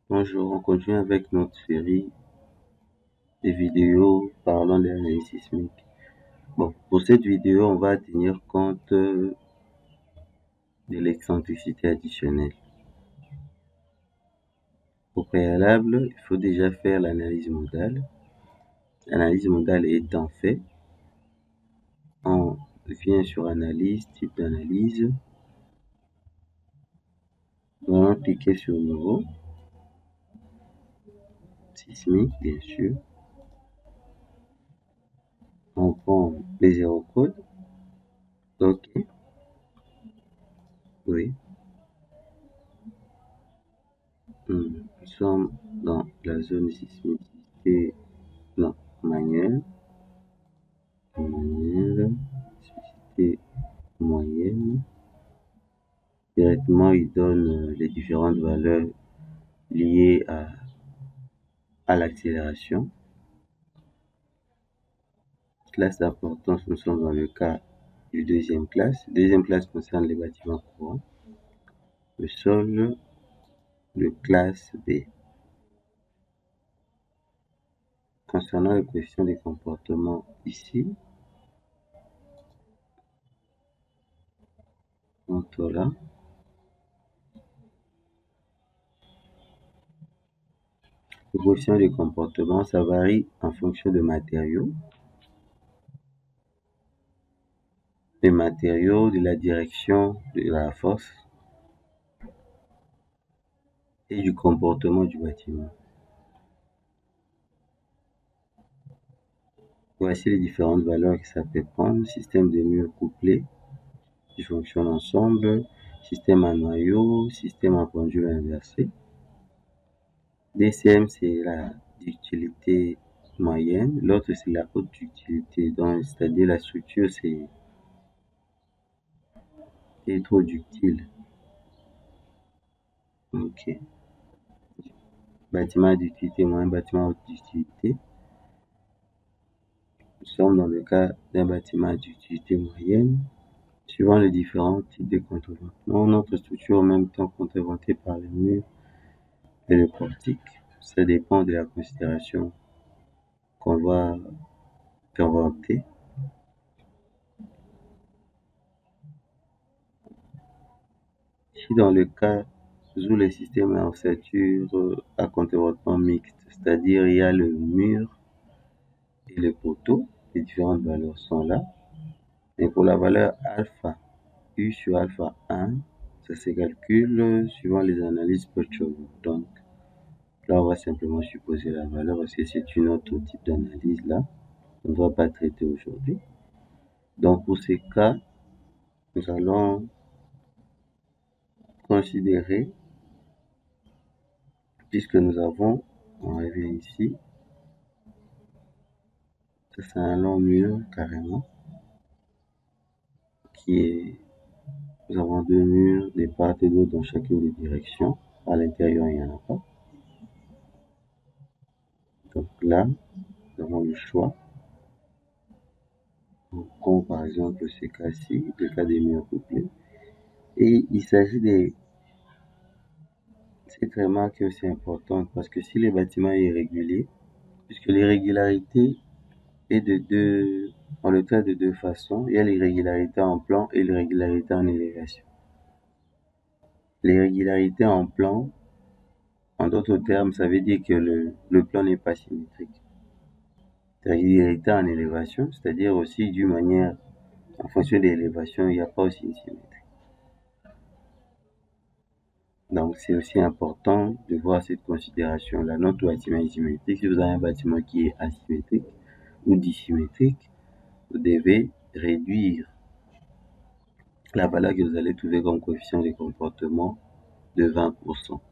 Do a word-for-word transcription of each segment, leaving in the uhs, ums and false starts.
Bonjour, on continue avec notre série de vidéos parlant de l'analyse sismique. Bon, pour cette vidéo, on va tenir compte de l'excentricité additionnelle. Au préalable, il faut déjà faire l'analyse modale. L'analyse modale étant faite, on vient sur analyse, type d'analyse. On va cliquer sur nouveau, sismique bien sûr. On prend les zéro codes. OK. Oui. Nous sommes dans la zone sismicité non, manuelle. Manuelle. Sismicité moyenne. Directement, il donne les différentes valeurs liées à, à l'accélération. Classe d'importance, nous sommes dans le cas du deuxième classe. Deuxième classe concerne les bâtiments courants. Le sol, le classe B. Concernant le coefficient des comportements ici, entre là, le coefficient des comportements, ça varie en fonction de matériaux. Des matériaux, de la direction, de la force et du comportement du bâtiment. Voici les différentes valeurs que ça peut prendre. Système de murs couplés qui fonctionnent ensemble, système à noyau, système à pendule inversée. D C M, c'est la ductilité moyenne, l'autre c'est la haute ductilité, donc c'est-à-dire la structure c'est trop ductile. Ok. Bâtiment à ductilité moyenne, bâtiment à haute ductilité. Nous sommes dans le cas d'un bâtiment à ductilité moyenne. Suivant les différents types de contreventements, notre structure en même temps contreventée par les murs et le portique. Ça dépend de la considération qu'on va, qu'on va opter. Ici, dans le cas où le système est en ossature à contreventement mixte, c'est-à-dire il y a le mur et le poteau, les différentes valeurs sont là. Et pour la valeur alpha, U sur alpha un, ça se calcule suivant les analyses Peugeot. Donc, là, on va simplement supposer la valeur parce que c'est une autre type d'analyse là. On ne va pas traiter aujourd'hui. Donc, pour ces cas, nous allons considérer, puisque nous avons, on revient ici, ça c'est un long mur carrément, qui est, nous avons deux murs, des part et d'autre dans chacune des directions. À l'intérieur, il n'y en a pas. Donc là, nous avons le choix. On prend par exemple ce cas-ci, le cas des murs couplés. Et il s'agit de cette remarque aussi importante parce que si le bâtiment est irrégulier, puisque l'irrégularité est de deux, on le traite de deux façons. Il y a l'irrégularité en plan et l'irrégularité en élévation. L'irrégularité en plan, en d'autres termes, ça veut dire que le, le plan n'est pas symétrique. L'irrégularité en élévation, c'est-à-dire aussi d'une manière, en fonction de l'élévation, il n'y a pas aussi une symétrie. Donc, c'est aussi important de voir cette considération-là. Notre bâtiment est symétrique. Si vous avez un bâtiment qui est asymétrique ou dissymétrique, vous devez réduire la valeur que vous allez trouver comme coefficient de comportement de vingt pour cent.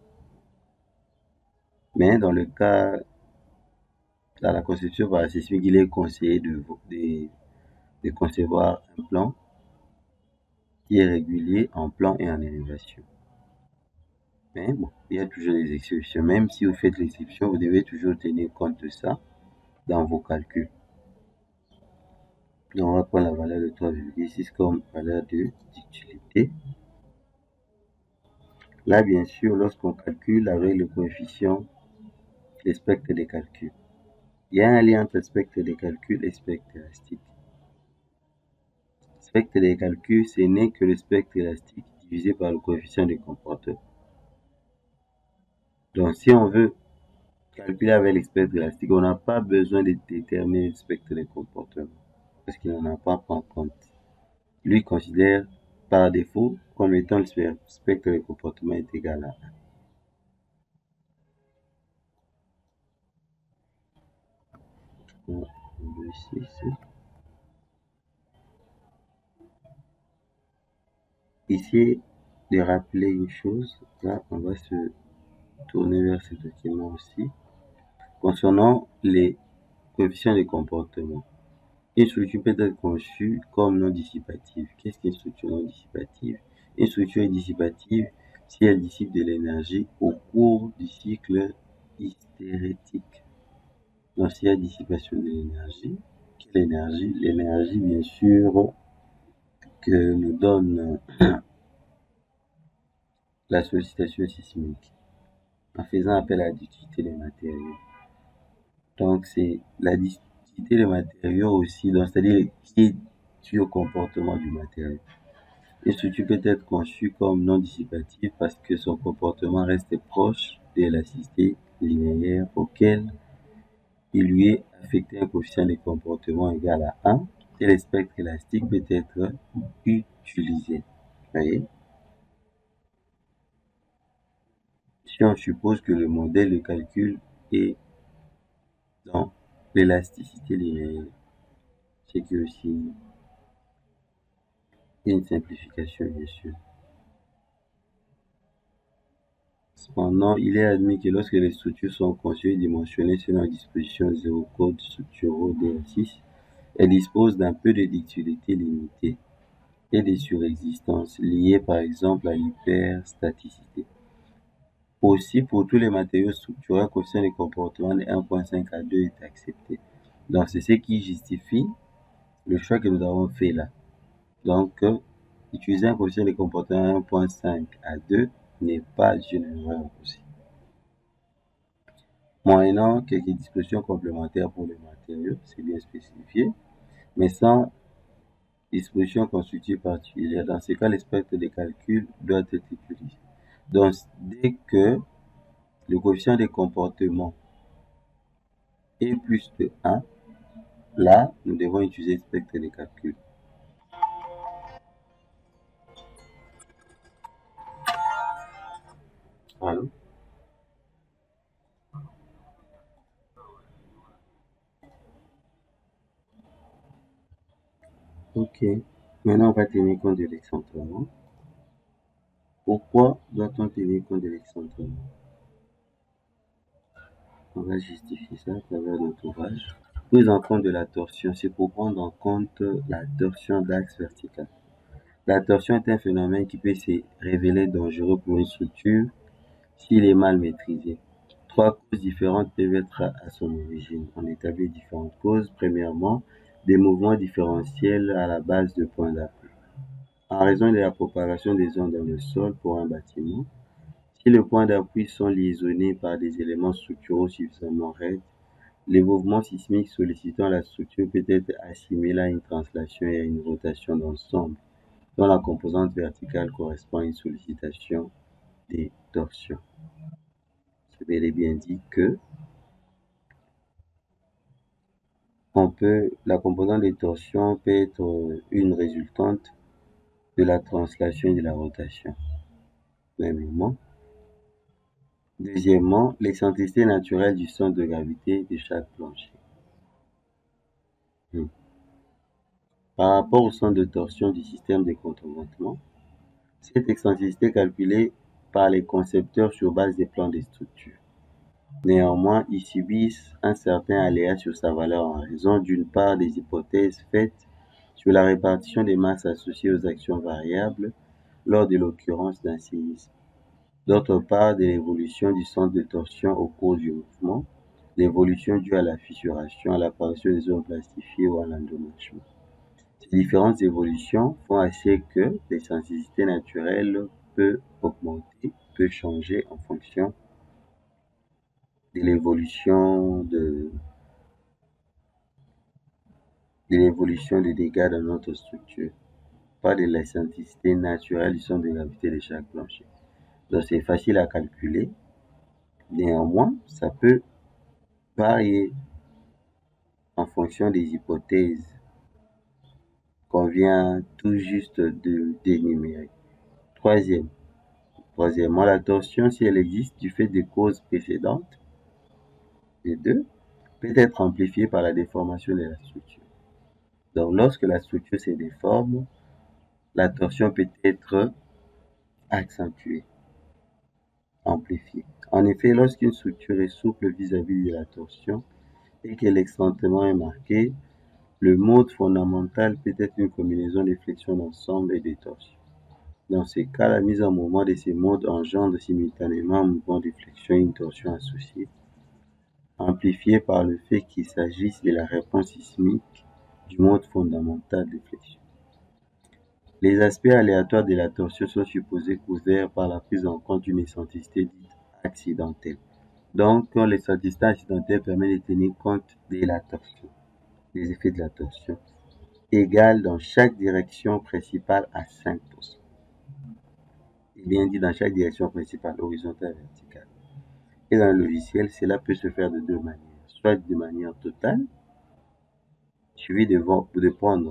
Mais dans le cas, dans la conception parasismique, il est conseillé de, de, de concevoir un plan qui est régulier en plan et en élévation. Mais bon, il y a toujours des exceptions. Même si vous faites l'exception, vous devez toujours tenir compte de ça dans vos calculs. Donc, on va prendre la valeur de trois virgule six comme valeur de ductilité. Là, bien sûr, lorsqu'on calcule avec le coefficient, le spectre des calculs. Il y a un lien entre spectre des calculs et spectre élastique. Spectre des calculs, ce n'est que le spectre élastique divisé par le coefficient des comportements. Donc, si on veut calculer avec le spectre élastique, on n'a pas besoin de déterminer le spectre des comportements parce qu'il n'en a pas en compte. Lui considère par défaut comme étant le spectre des comportements est égal à un. Ici, de rappeler une chose, là, on va se tourner vers ce document aussi. Concernant les coefficients de comportement, une structure peut être conçue comme non dissipative. Qu'est-ce qu'une structure non dissipative? Une structure est dissipative si elle dissipe de l'énergie au cours du cycle hystérétique. Donc, s'il y a dissipation de l'énergie, quelle énergie? L'énergie, bien sûr, que nous donne la sollicitation sismique en faisant appel à la ductilité des matériaux. Donc, c'est la ductilité des matériaux aussi, c'est-à-dire qui est due au comportement du matériau. Une structure peut être conçue comme non dissipative parce que son comportement reste proche de l'élasticité linéaire auquel il lui est affecté un coefficient de comportement égal à un et le spectre élastique peut être utilisé. Voyez? Si on suppose que le modèle de calcul est dans l'élasticité linéaire, c'est que aussi une simplification, bien sûr. Cependant, il est admis que lorsque les structures sont conçues et dimensionnées selon la disposition zéro code structuraux D six, elles disposent d'un peu de ductilité limitée et des surexistences liées par exemple à l'hyperstaticité. Aussi, pour tous les matériaux structurels, le coefficient de comportement de un virgule cinq à deux est accepté. Donc, c'est ce qui justifie le choix que nous avons fait là. Donc, euh, utiliser un coefficient de comportement un virgule cinq à deux n'est pas une erreur aussi. Moyennant quelques dispositions complémentaires pour les matériaux, c'est bien spécifié, mais sans disposition constitutive particulière. Dans ce cas, le spectre de calcul doit être utilisé. Donc, dès que le coefficient de comportement est plus de un, là, nous devons utiliser le spectre de calcul. Allô? Ok. Maintenant, on va tenir compte de l'excentrement. Pourquoi doit-on tenir compte de l'excentrement? On va justifier ça à travers notre ouvrage. Prise en compte de la torsion, c'est pour prendre en compte la torsion d'axe vertical. La torsion est un phénomène qui peut se révéler dangereux pour une structure s'il est mal maîtrisé. Trois causes différentes peuvent être à son origine. On établit différentes causes. Premièrement, des mouvements différentiels à la base de points d'appui. En raison de la propagation des ondes dans le sol pour un bâtiment, si les points d'appui sont liaisonnés par des éléments structuraux suffisamment raides, les mouvements sismiques sollicitant la structure peut être assimilés à une translation et à une rotation d'ensemble, dont la composante verticale correspond à une sollicitation des torsions. Je vais bien dire que on peut, la composante des torsions peut être une résultante de la translation et de la rotation. Premièrement. Deuxièmement, l'excentricité naturelle du centre de gravité de chaque plancher. Hmm. Par rapport au centre de torsion du système de contreventement, cette excentricité est calculée par les concepteurs sur base des plans des structures. Néanmoins, ils subissent un certain aléa sur sa valeur en raison d'une part des hypothèses faites sur la répartition des masses associées aux actions variables lors de l'occurrence d'un séisme. D'autre part, de l'évolution du centre de torsion au cours du mouvement, l'évolution due à la fissuration, à l'apparition des zones plastifiées ou à l'endommagement. Ces différentes évolutions font à ce que l'excentricité naturelle peut augmenter, peut changer en fonction de l'évolution de, de l'évolution des dégâts dans notre structure, pas de l'excentricité naturelle du centre de gravité de chaque plancher. Donc c'est facile à calculer. Néanmoins, ça peut varier en fonction des hypothèses qu'on vient tout juste de d'énumérer. Troisième, troisièmement, la torsion, si elle existe du fait des causes précédentes, et deux, peut être amplifiée par la déformation de la structure. Donc, lorsque la structure se déforme, la torsion peut être accentuée, amplifiée. En effet, lorsqu'une structure est souple vis-à-vis de la torsion et que l'excentrement est marqué, le mode fondamental peut être une combinaison de flexion d'ensemble et de torsion. Dans ces cas, la mise en mouvement de ces modes engendre simultanément un mouvement de flexion et une torsion associée, amplifié par le fait qu'il s'agisse de la réponse sismique du mode fondamental de flexion. Les aspects aléatoires de la torsion sont supposés couverts par la prise en compte d'une excentricité dite accidentelle. Donc, l'excentricité accidentelle permet de tenir compte de la torsion, des effets de la torsion, égale dans chaque direction principale à cinq pour cent. Et bien dit dans chaque direction principale, horizontale et verticale. Et dans le logiciel, cela peut se faire de deux manières. Soit de manière totale, il suffit de, de prendre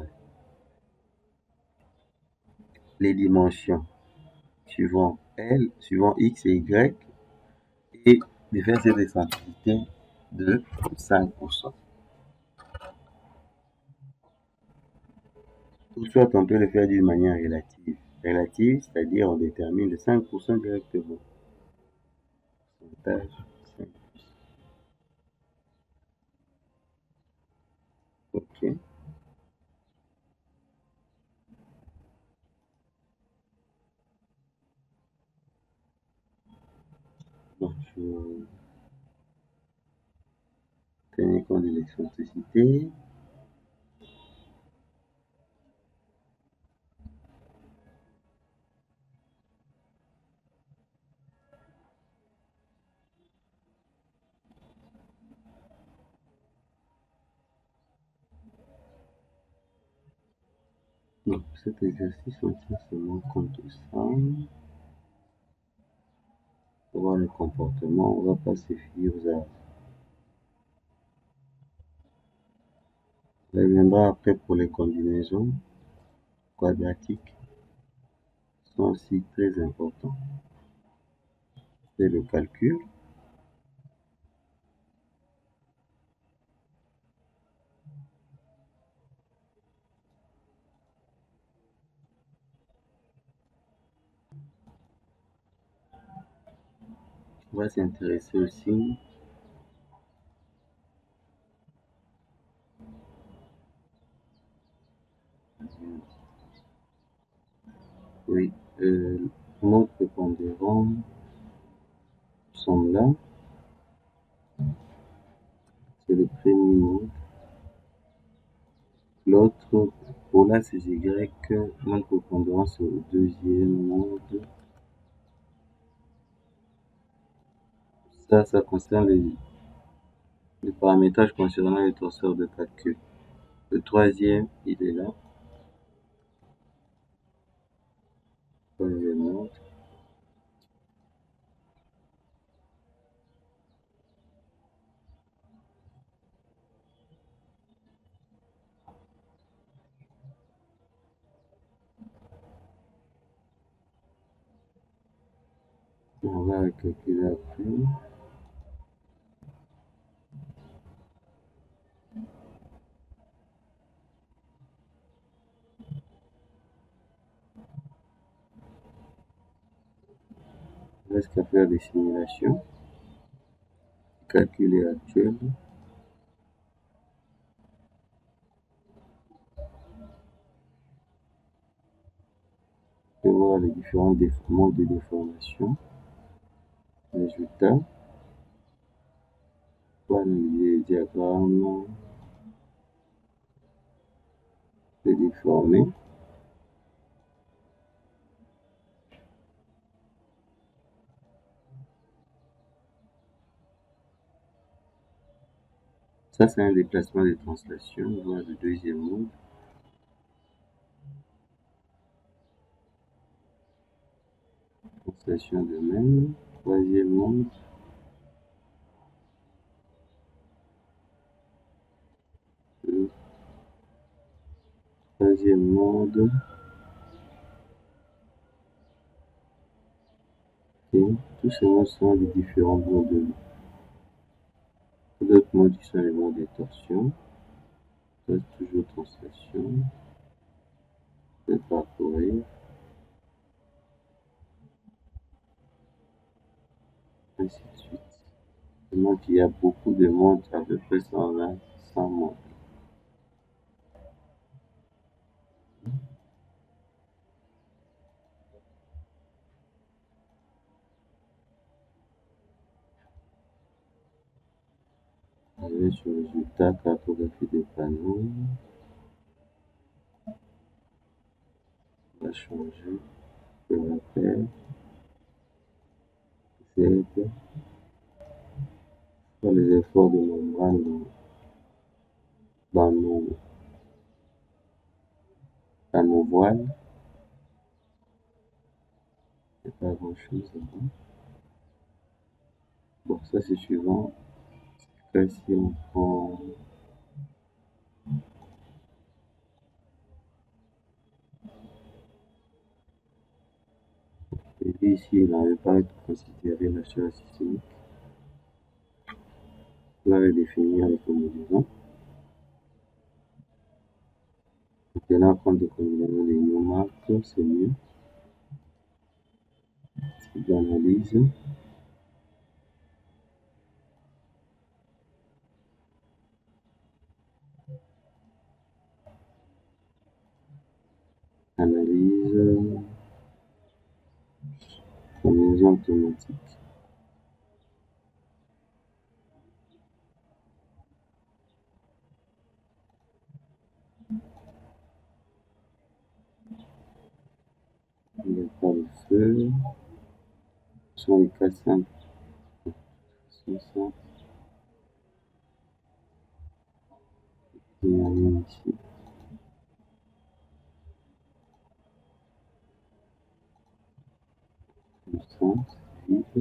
les dimensions suivant L, suivant X et Y, et de faire cette excentricité de cinq pour cent. Ou soit on peut le faire d'une manière relative. Relative, c'est-à-dire on détermine le cinq pour cent directement. Pourcentage cinq pour cent. OK. Donc, je tenir compte de l'excentricité. Donc, pour cet exercice, on tient seulement compte de ça. Pour voir le comportement, on ne va pas se fier aux arbres. Ça viendra après pour les combinaisons quadratiques, sont aussi très importants. C'est le calcul. On va s'intéresser aussi oui, euh, modes prépondérants sont là. C'est le premier mode. L'autre, pour là, c'est Y, mode prépondérant, c'est le deuxième mode. Ça, ça concerne les, les paramétrages concernant les torseurs de calcul. Le troisième, il est là. Troisième mode. On va calculer après. Il reste qu'à faire des simulations. Calculer actuel. Et voir les différents modes de déformation. Résultat. On va analyser les diagrammes. Les déformer. Ça, c'est un déplacement de translation. On voit le deuxième mode. Translation de même. Troisième mode. Le troisième mode. Et tous ces modes sont des différents modes. D'autres modes qui sont les modes de torsion. Ça, c'est toujours translation. De parcourir. Ainsi de suite. Donc, il y a beaucoup de modes, à peu près cent vingt, cent modes. Je vais sur résultat, cartographie des panneaux. On va changer. Je vais faire Z pour les efforts de membrane dans, dans nos, dans nos voiles. Il n'y a pas grand chose là-bas. Bon, ça c'est suivant. Là, si on prend et ici, il n'avait pas été considéré la chaîne systémique. On va redéfinir les combinaisons. En tenant compte des combinaisons des Newmark, c'est mieux. Type d'analyse. Analyse. Combinaison automatique. Il n'y a pas de feu. Ce sont les cas simples. soixante. Il y a rien ici. soixante, vide.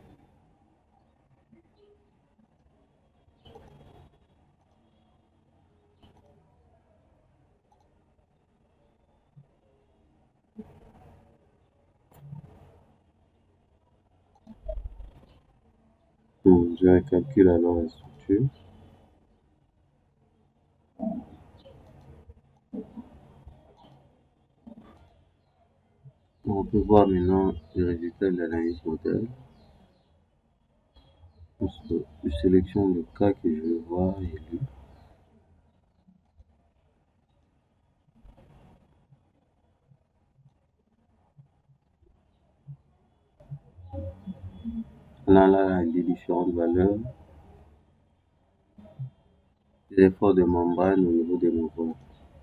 Bon, je recalcule alors la structure. On peut voir maintenant le résultat de l'analyse modèle. Je sélectionne le cas que je veux voir élu. On a là les différentes valeurs. Les efforts de membrane au niveau des mouvements.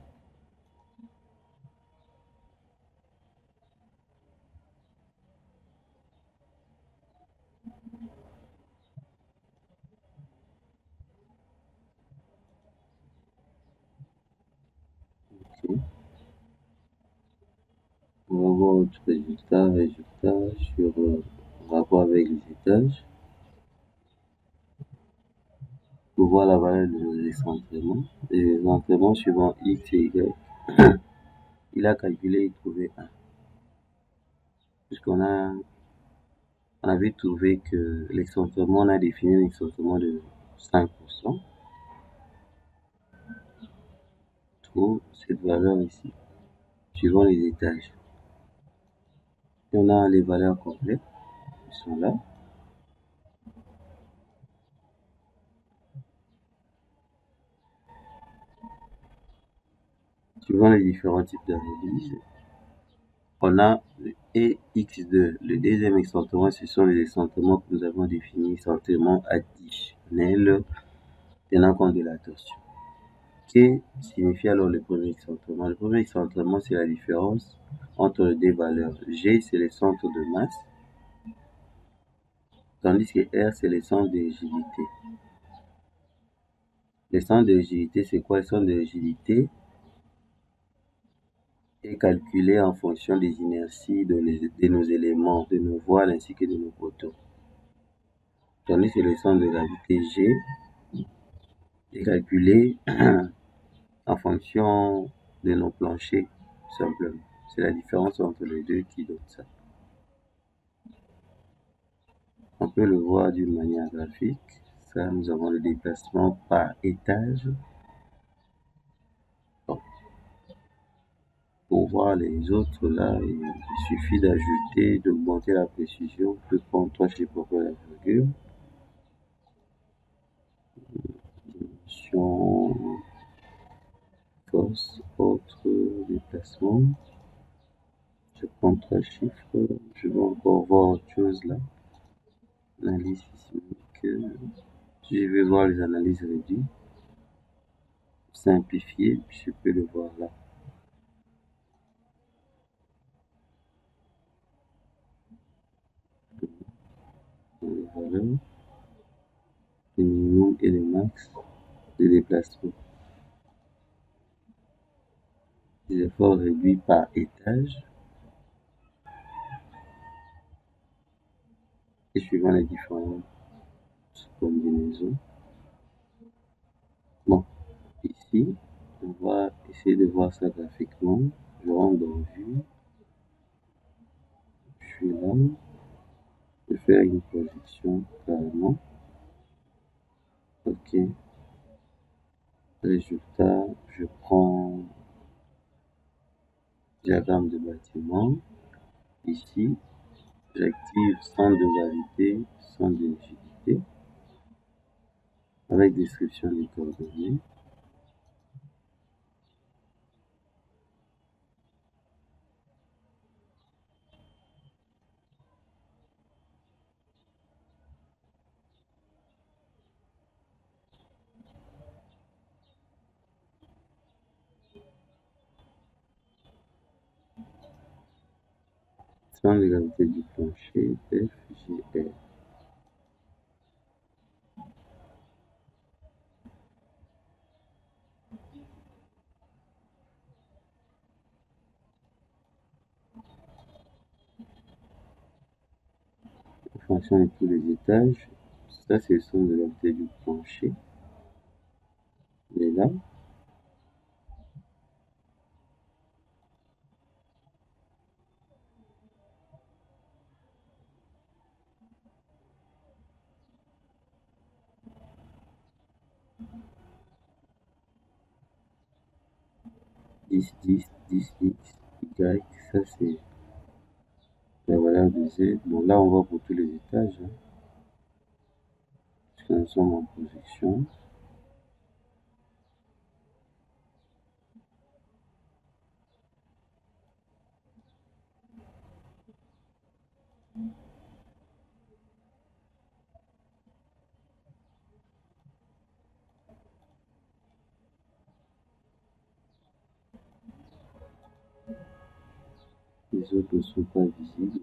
Okay. On va voir autre résultat, résultat sur euh, rapport avec les étages. Pour voir la valeur de l'excentrement. Les excentrements suivant X et Y. Il a calculé et trouvé un. Puisqu'on a, on avait trouvé que l'excentrement, on a défini un excentrement de cinq pour cent. Trouve cette valeur ici, suivant les étages. Et on a les valeurs complètes qui sont là. Suivant les différents types d'analyse, on a le E X deux. Le deuxième excentrement, ce sont les excentrements que nous avons définis, excentrement additionnel tenant compte de la torsion. Q signifie alors le premier excentrement. Le premier excentrement, c'est la différence entre les deux valeurs. G, c'est le centre de masse, tandis que R, c'est le centre de rigidité. Les centres de rigidité, c'est quoi? Les centres de rigidité est calculé en fonction des inerties de, les- de nos éléments, de nos voiles ainsi que de nos poteaux. Tandis que le centre de gravité G est calculé en fonction de nos planchers, tout simplement. C'est la différence entre les deux qui donne ça. On peut le voir d'une manière graphique. Ça, nous avons le déplacement par étage. Bon, pour voir les autres, là, il suffit d'ajouter, d'augmenter la précision. On peut prendre trois chiffres pour la virgule. Dimension, force, autre déplacement. Je prends trois chiffres. Je vais encore voir autre chose là. Analyse sismique. Je vais voir les analyses réduites. Simplifier, je peux le voir là. Dans les valeurs, le minimum et le max de déplacement. Les efforts réduits par étage. Et suivant les différentes combinaisons. Bon, ici, on va essayer de voir ça graphiquement. Je rentre dans vue. Je suis là. Je vais faire une projection carrément. Ok. Résultat, je prends diagramme de bâtiment. Ici, j'active centre de gravité, centre de rigidité, avec description des coordonnées. Centre de gravité du plancher, F G R. En fonction de tous les étages, ça c'est le centre de gravité du plancher. Il est là. dix, dix, dix, X, Y, ça c'est la valeur de Z. Bon, là on voit pour tous les étages, hein, puisque nous sommes en projection. Les autres ne sont pas visibles.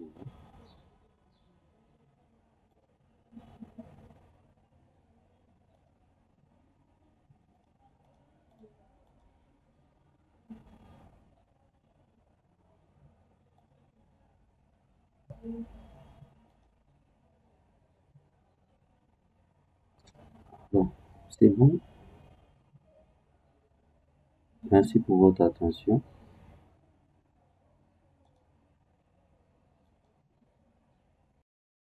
Bon, c'est bon. Merci pour votre attention.